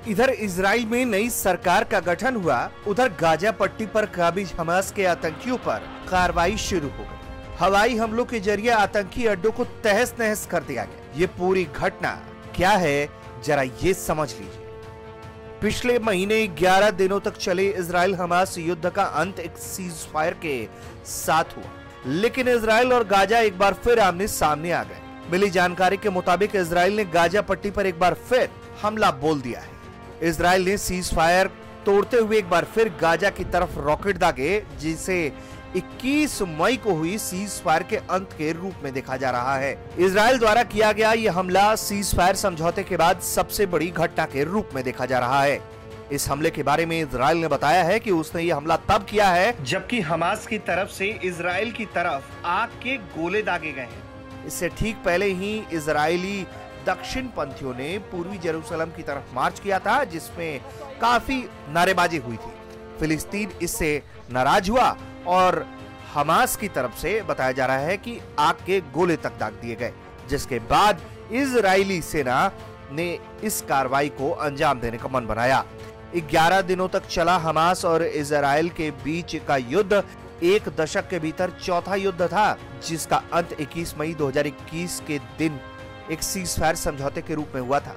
इधर इजराइल में नई सरकार का गठन हुआ, उधर गाजा पट्टी पर काबिज हमास के आतंकियों पर कार्रवाई शुरू हो गई। हवाई हमलों के जरिए आतंकी अड्डों को तहस नहस कर दिया गया। ये पूरी घटना क्या है, जरा ये समझ लीजिए। पिछले महीने 11 दिनों तक चले इजराइल हमास युद्ध का अंत एक सीज फायर के साथ हुआ, लेकिन इजराइल और गाजा एक बार फिर आमने सामने आ गए। मिली जानकारी के मुताबिक इजराइल ने गाजा पट्टी पर एक बार फिर हमला बोल दिया है। इजराइल ने सीज फायर तोड़ते हुए एक बार फिर गाजा की तरफ रॉकेट दागे, जिसे 21 मई को हुई सीज फायर के अंत के रूप में देखा जा रहा है। इजराइल द्वारा किया गया यह हमला सीज फायर समझौते के बाद सबसे बड़ी घटना के रूप में देखा जा रहा है। इस हमले के बारे में इजराइल ने बताया है कि उसने यह हमला तब किया है जबकि हमास की तरफ से इजराइल की तरफ आग के गोले दागे गए हैं। इससे ठीक पहले ही इजरायली दक्षिण पंथियों ने पूर्वी जेरूसलम की तरफ मार्च किया था, जिसमें काफी नारेबाजी हुई थी। फिलिस्तीन इससे नाराज हुआ और हमास की तरफ से बताया जा रहा है कि आग के गोले तक दाग दिए गए, जिसके बाद इजरायली सेना ने इस कार्रवाई को अंजाम देने का मन बनाया। 11 दिनों तक चला हमास और इजराइल के बीच का युद्ध एक दशक के भीतर चौथा युद्ध था, जिसका अंत 21 मई 2021 के दिन एक सीज फायर समझौते के रूप में हुआ था।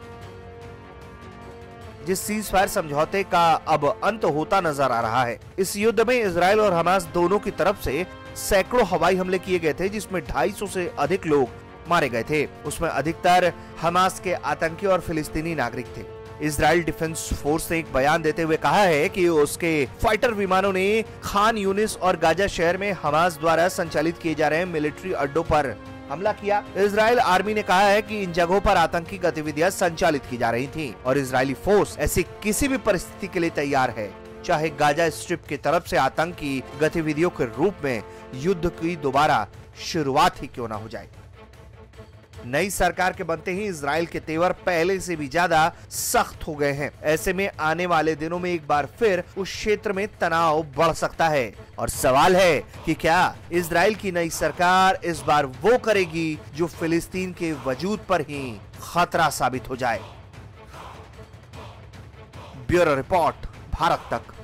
जिस सीज फायर समझौते का अब अंत होता नजर आ रहा है। इस युद्ध में इजराइल और हमास दोनों की तरफ से सैकड़ों हवाई हमले किए गए थे, जिसमें 250 से अधिक लोग मारे गए थे। उसमें अधिकतर हमास के आतंकी और फिलिस्तीनी नागरिक थे। इजराइल डिफेंस फोर्स ने एक बयान देते हुए कहा है कि उसके फाइटर विमानों ने खान यूनिस और गाजा शहर में हमास द्वारा संचालित किए जा रहे मिलिट्री अड्डों पर हमला किया। इजराइल आर्मी ने कहा है कि इन जगहों पर आतंकी गतिविधियां संचालित की जा रही थीं और इजरायली फोर्स ऐसी किसी भी परिस्थिति के लिए तैयार है, चाहे गाजा स्ट्रिप की तरफ से आतंकी गतिविधियों के रूप में युद्ध की दोबारा शुरुआत ही क्यों ना हो जाए। नई सरकार के बनते ही इजराइल के तेवर पहले से भी ज्यादा सख्त हो गए हैं। ऐसे में आने वाले दिनों में एक बार फिर उस क्षेत्र में तनाव बढ़ सकता है और सवाल है कि क्या इजराइल की नई सरकार इस बार वो करेगी जो फिलिस्तीन के वजूद पर ही खतरा साबित हो जाए। ब्यूरो रिपोर्ट, भारत तक।